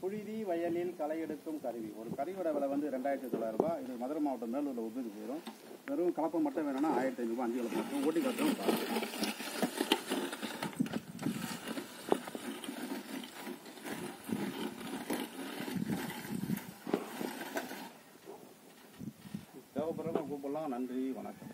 புழுதி வயலில் களை எடுக்கும் கருவி. ஒரு கருவியோட விலை வந்து 2900 ரூபாய். இது மதுரை மாவட்டம் மேலூரில் உற்பத்தி செய்கிறோம். வெறும் கலப்பை மட்டும் வேணும்னா 1500 ரூபாய், 5 கலப்பை மட்டும் ஓட்டி கலப்பையும் தேவைப்படுறவங்க கூப்பிடலாம். நன்றி, வணக்கம்.